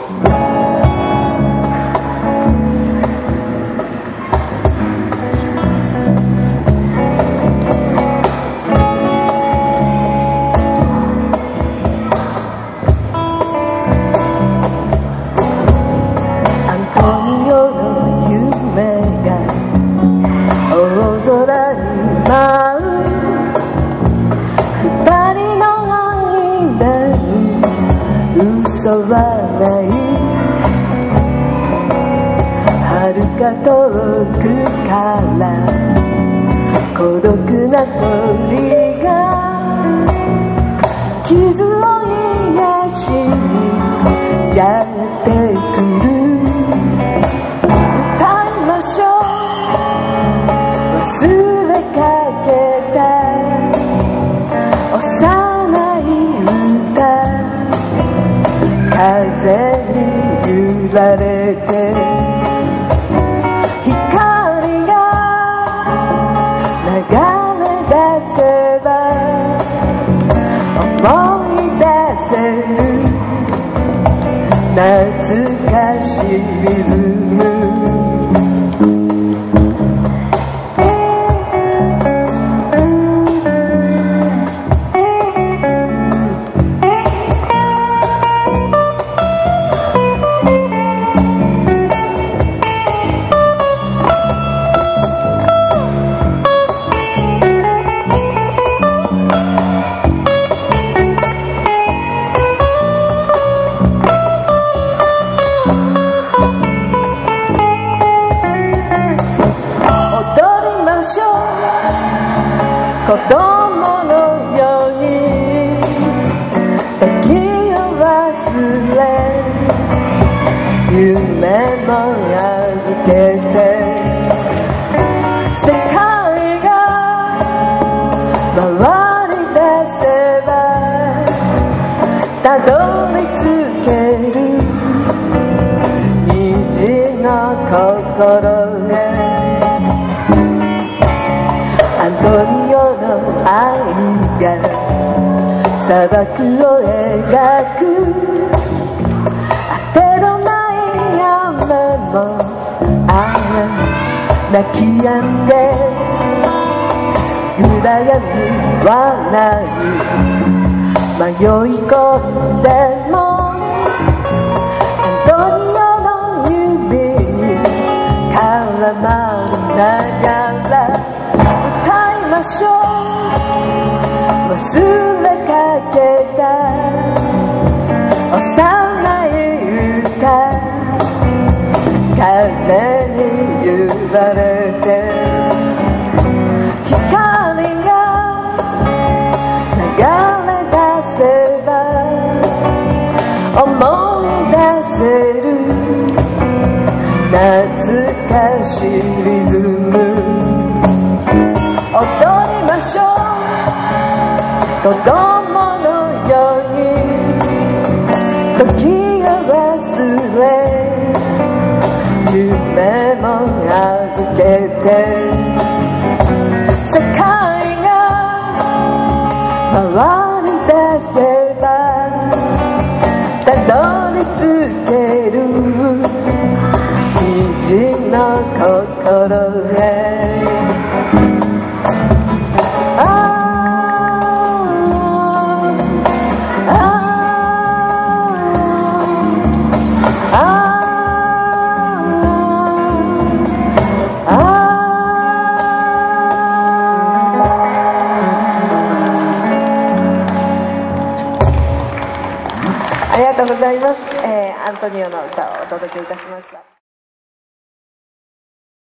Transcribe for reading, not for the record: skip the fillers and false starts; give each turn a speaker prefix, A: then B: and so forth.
A: 嘘はない遥か遠くから孤独な鳥が傷を癒しにやってくる歌いましょう忘れかけた幼い歌風に揺られて光が流れ出せば思い出せる懐かしいリズム子供のように時を忘れ夢も預けて世界が回り出せばたどり着ける虹の心へアントニオの愛が砂漠を描く当てのない雨も泣き止んで暗闇はない迷い込んでもアントニオの指に絡まりながら歌いましょう忘れかけた幼い歌風に揺られて光が流れ出せば思い出せる懐かしいリズム踊りましょう子供のように時を忘れ夢も預けて世界が回り出せばたどり着ける虹の心へありがとうございます。アントニオの歌をお届けいたしました。